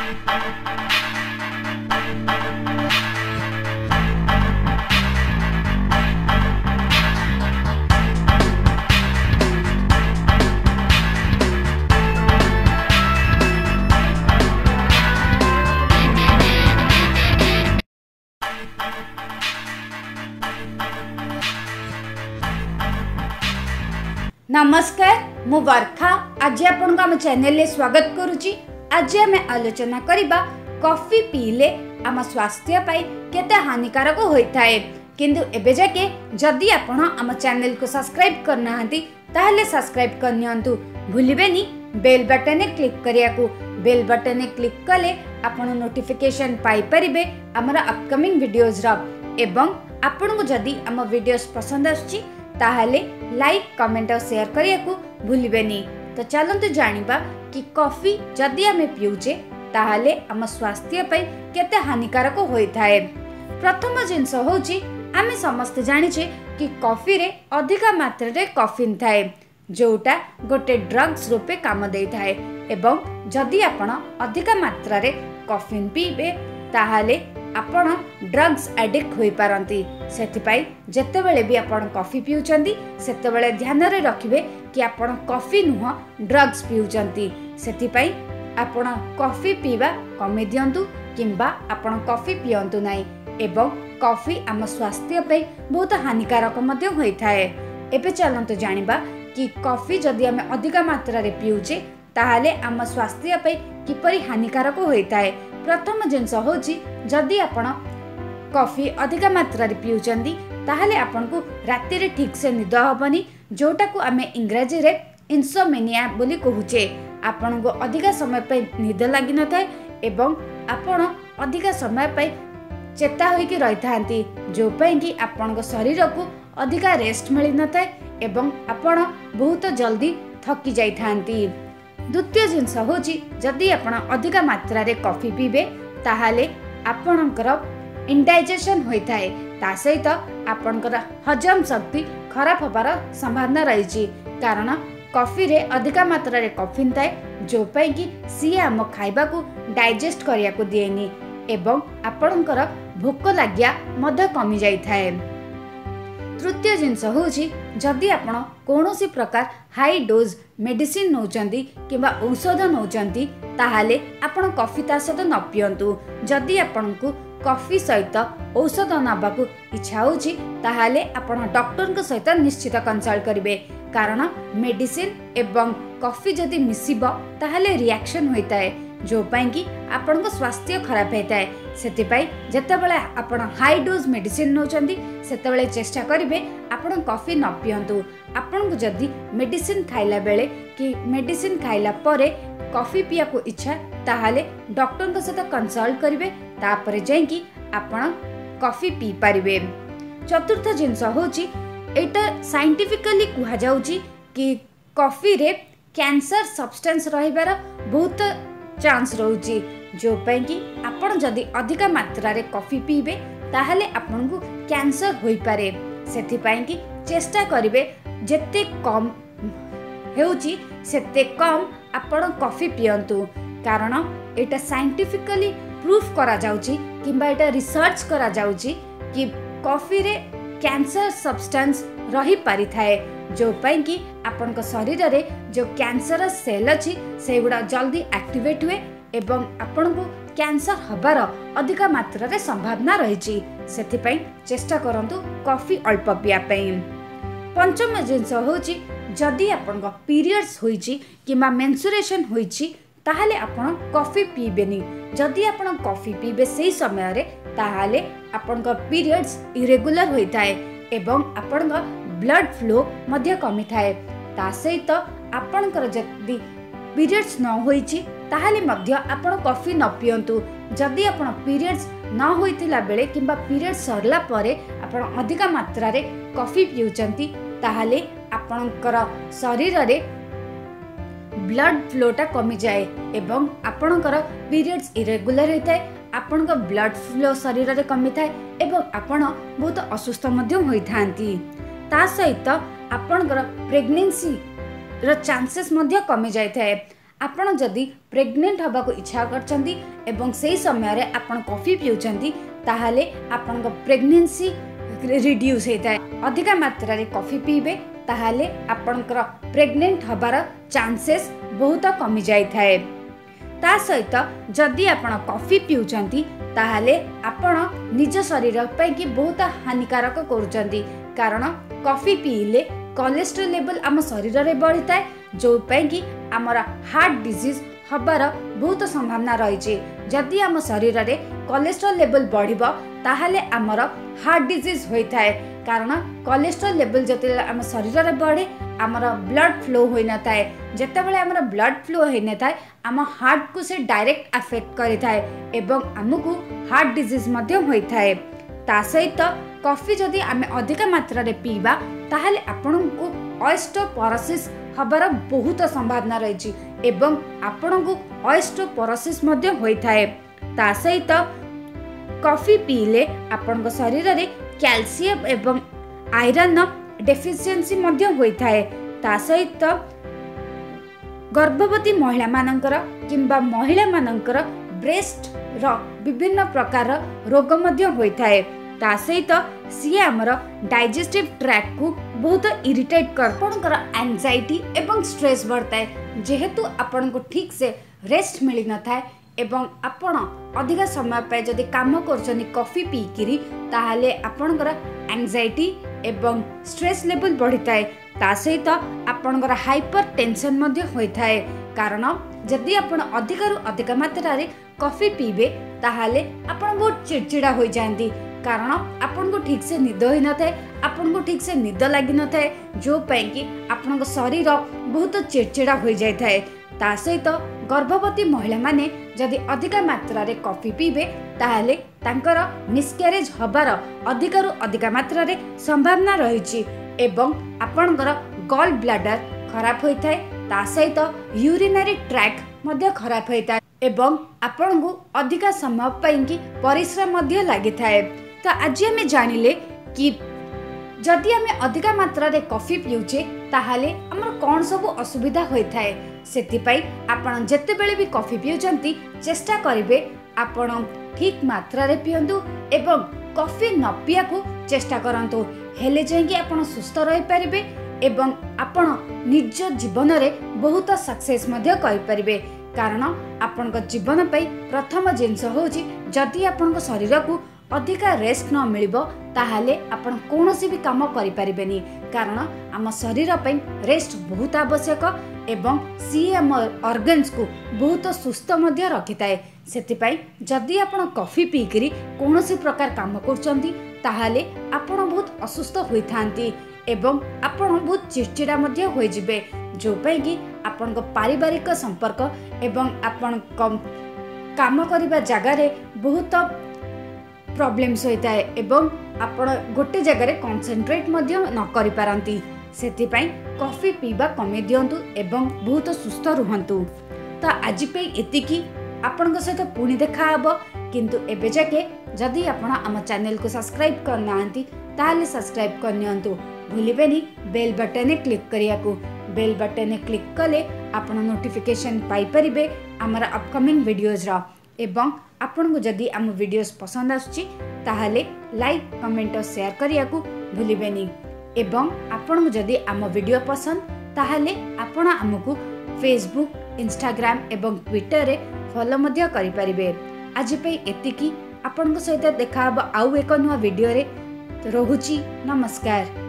नमस्कार, मु वर्षा आज आपन आम चैनल ले स्वागत करुची। आज आम आलोचना करिबा कॉफी पीले आम स्वास्थ्य पाई केते हानिकारक होता है। किंतु एबे जाके जदि आपण आम चैनल को सब्सक्राइब करना हंती ताहले सब्सक्राइब करनियंतु भूलिबेनी बेल बटन क्लिक करिया को। बेल बटन क्लिक कले आपण नोटिफिकेशन पाई परिबे हमरा अपकमिंग वीडियोज रा। एवं आपण को जदि आम वीडियोस पसंद आछि ताहले लाइक कमेंट और शेयर करिया को भूलिबेनी। तो चलंतु जानिबा कि कॉफी जदि आमे पिउचे ताहले आम स्वास्थ्य पई केते हानिकारक होइथा है। प्रथम जिंस होची आमे समस्त जानिछे कि कॉफी रे अधिका मात्रा रे कैफीन थाए जोटा गोटे ड्रग्स रूपे काम देई थाए। एवं जदि आपण अधिका मात्रा रे कैफीन पीबे ताहले आपण ड्रग्स एडिक्ट होई पारंती। सेथिपाई जेतेबेले भी आपण कॉफी पिउचंती सेतेबेले ध्यान रे रखिबे कि आपण कॉफी नुह ड्रग्स पिउचंती। सेथिपाई आपण कॉफी पीबा कमी दियंतु किंबा आपण कॉफी पियंतु नाही। एवं कॉफी आम स्वास्थ्य पे बहुत हानिकारक मध्य होइथाए। एबे चलंतु जानिबा कि कॉफी जदि आमे अधिका मात्रा रे पिउचे ताहाले आम स्वास्थ्य पे किपरि हानिकारक होइथाए। प्रथम जिंस होची जदि आपण कॉफी अधिका मात्रा रे पिउचंदी ताहाले आपण को राति रे ठीक से निद हबनी, जोटा को आमे इंग्रजी रे इंसोमेनिया बोली कहूचे। आपण को अधिका समय पे निद लागि न थाए एवं आपण अधिका समय पे चेता होइकी रही थांती, जो पई कि आपण को शरीर को अधिका रेस्ट मिली न थाए एवं आपण बहुत जल्दी थकी जाई थांती। द्वितीय जिंस होची जदि आपण अधिका मात्रा रे कॉफी पीबे ताहाले आपणकर इंडाइजेशन होइथाए। ता सहित आपणकर हजम शक्ति खराब होबार संभावना रही, कारण कॉफी रे अधिका मात्रा रे कैफीन थाए जो पई कि सी आम खाइबा को डाइजेस्ट करिया को दिएनी एवं आपणकर भोक लागिया मध्य कमी जाई थाए। तृतीय जिंस होची जदि आपण कोनोसी प्रकार हाई डोज मेडिसिन नौचंती किंबा औषध नौचंती ताहाले आपण कॉफी ता सहित न पियंतु। जदि आपनकु कॉफी सहित औषध नबाकू इच्छा होची ताहाले आपण डॉक्टर को सहित निश्चित कंसल्ट करिवे, कारण मेडिसिन एवं कॉफी जदि मिसिबो ताहाले रिएक्शन होइताए जो पई कि आपण को स्वास्थ्य खराब होइताए। सेतिपाई जेतेबेले आपण हाई डोज मेडिसिन नौचंती सेतेबेले चेष्टा करिवे आपण कॉफी न पियंतु। आपण को जदि मेडिसिन खाइला बेले कि मेडिसिन खाइला परे कॉफी पिया को इच्छा ताहाले डॉक्टर को सहित कंसल्ट करिवे, तापरे जाई कि आपण कॉफी पी पारिबे। चतुर्थ जिंस होची एटा साइंटिफिकली कुहा जाउची कि कॉफी रे कैंसर सब्सटेंस रहिबार बहुत चांस रहउची, जो पई कि आपण जदि अधिका मात्रा रे कॉफी पीबे ताहाले आपण को कैंसर होई पारे। सेथि पई कि चेष्टा करिवे जेते कम हेउची सेते कम आपण कॉफी पियंतु, कारण एटा साइंटिफिकली प्रूफ करा जाउची किंबा एटा रिसर्च करा जाउची कि कॉफी रे कैंसर सब्सटेंस रही पारि थाए, जो पई कि आपण को शरीर रे जो कैंसर सेल अछि सेगुडा जल्दी एक्टिवेट हुए एवं आपण को कैंसर हबार अधिका मात्रा रे संभावना रही। सेथि पई चेष्टा करंतु कॉफी अल्प पिया पई। पंचम जिंस होची जदि आपण को पीरियड्स होईची किंबा मेंसुरेशन होईची ताहाले आपण कॉफी पीबेनी। जदि आपण कॉफी पीबे सेही समय रे ताहाले आपण को पीरियड्स इरेगुलर होइताए एवं आपण को ब्लड फ्लो मध्य कमी थाए। ता सहित आपणकर जदि पीरियड्स न होईची ताहाले मध्य आपण कॉफी न पियंतु। जदि आपण पीरियड्स न होइतिला बेले किंबा पीरियड्स सरला परे आपण अधिका मात्रा रे कॉफी पिउचंती ताहाले आपणकर शरीर रे ब्लड फ्लोटा कमी जाए एवं आपणकर पीरियड्स इरेगुलर होइताए, आपणकर ब्लड फ्लो शरीर रे कमी थाए एवं आपण बहुत असुस्थ मध्य होइथांती। ता सहित आपणकर प्रेगनेंसी रो चांसेस मध्य कमी जाय थाए। आपण जदि प्रेग्नेंट हवा को इच्छा करछंती एवं सेही समय रे आपण कॉफी पिउछंती ताहाले आपण प्रेग्नेंसी रिड्यूस होता है। अधिक मात्रा रे कॉफी पीबे ताहाले आपणकर प्रेग्नेंट हबार चांसेस बहुत कमी जाई थाए। ता सहित जदि आपण कॉफी पिउछंती ताहाले आपण निज शरीर पई कि बहुत हानिकारक करूछंती, कारण कॉफी पीले कोलेस्ट्रॉल लेवल आम शरीर रे बढ़ी थाए, जो पई कि हमर हार्ट डिजीज हबार बहुत संभावना रही। जदि आम शरीर रे कोलेस्ट्रॉल लेवल बढ़िबो ताहाले आमर हार्ट डिजीज होता है, कारण कोलेस्ट्रॉल लेवल जते आम शरीर रे बढ़े आमर ब्लड फ्लो होई न थाए। जेतेबेले आमर ब्लड फ्लो होई न थाए आम हार्ट को से डायरेक्ट अफेक्ट करि थाए एवं आमको हार्ट डिजीज मध्य होई थाए। ता सहित कॉफी जदि आमे अधिक मात्रा रे पीबा ताहाले आपनकु ऑस्टियोपोरोसिस हबार बहुत संभावना रही एवं आपनकु ऑस्टियोपोरोसिस मध्य होई थाए। ता सहित कॉफी पीले आपन शरीर रे कैल्शियम एवं आयरन डेफिशिएंसी मध्य होई थाए। ता सहित गर्भवती महिला मानकर किंबा महिला मानकर ब्रेस्ट रो विभिन्न प्रकार रोग मध्य होई थाए। ता सहित सी आमर डाइजेस्टिव ट्रैक को बहुत इरिटेट कर आपनकर एंजाइटी एवं स्ट्रेस बढ़ता है। जेहेतु आपन को ठीक से रेस्ट मिली न थाए एवं आपण अधिक समय पे जदि काम करछनी कॉफी पी किरी ताहाले आपनकर एंजाइटी एवं स्ट्रेस लेवल बढ़ी थाए। ता सहित आपनकर हाइपर टेंशन मध्य होई थाए, कारण जदि आपण अधिक रु अधिक मात्रा रे कॉफी पीबे ताहाले आपण बहुत चिड़चिड़ा हो जाती, कारण आपन को ठीक से निद होई न थाए, आपन को ठीक से निद लगी न थाए, जो पई कि आपन शरीर बहुत चिड़चिड़ा हो जाय थाए। ता सहित गर्भवती महिला माने जदि अधिक मात्रा रे कॉफी पीबे ताहाले तांकर मिसकैरेज हबार अधिक रु अधिक मात्रा रे संभावना रही एवं आपनकर गॉल ब्लैडर खराब होई थाए। ता सहित यूरिनरी ट्रैक मध्य खराब होई थाए एवं आपन को अधिक समय पई कि परिश्रम मध्य लागि थाए। तो आज हमें जानिले कि जदि आमे अधिक मात्रा रे कॉफी पिउचे ताहाले हमर कोन सब असुविधा होई थाए। सेतिपाई आपण जेतेबेले भी कॉफी पिउचंती चेष्टा करिवे आपण ठीक मात्रा रे पियंतु एवं कॉफी न पिया को चेष्टा करंतु, हेले जायकि आपण सुस्थ रहि परिबे एवं आपण निज जीवन रे बहुत सक्सेस मध्य करि परिबे। कारण आपण जीवन पई प्रथम जिंस होची जदि आपण शरीर को अधिक रेस्ट न मिलिबो ताहाले आपण कोनोसी भी काम करि परिबेनी, कारण आम शरीर पई रेस्ट बहुत आवश्यक एवं सी आम ऑर्गन्स को बहुत सुस्थ मध्य रखिताए। सेतिपाई जदि आपण कॉफी पी करी कोनोसी प्रकार काम करचंती ताहाले आपण बहुत असुस्थ होई थांती एवं आपण बहुत चिड़चिड़ा मध्य होई जिबे, जो पई कि आपण को पारिवारिक संपर्क एवं आपण काम करिबा जगह रे बहुत प्रॉब्लम्स होता है एवं आपण गोटे जगह कंसंट्रेट मध्य न करि पारंती। सेतिपाई कॉफी पीबा कमे दियंतु एवं बहुत सुस्थ रुहंतु। तो आज पे एतिकी आपण सहित पुणी देखा हबो, किंतु एबे जाके जदि आपण आम चैनल को सब्सक्राइब करनांती ताहाले सब्सक्राइब करनियंतु, भूलिबेनी बेल बटन क्लिक करिया को। बेल बटन क्लिक कले आपण नोटिफिकेशन पाई परिबे हमर अपकमिंग वीडियोज रा एवं आपन को जदि आम वीडियोस पसंद आसुची ताहाले लाइक कमेंट और शेयर करिया को भूलिबेनी एवं आपन को जदि आम वीडियो पसंद ताहाले आपण हमकु फेसबुक इंस्टाग्राम एवं ट्विटर रे फॉलो मध्य करि परिबे। आज पे एतिकी आपन को सहित देखा आउ एक नुआ वीडियो रे। तो रहुची नमस्कार।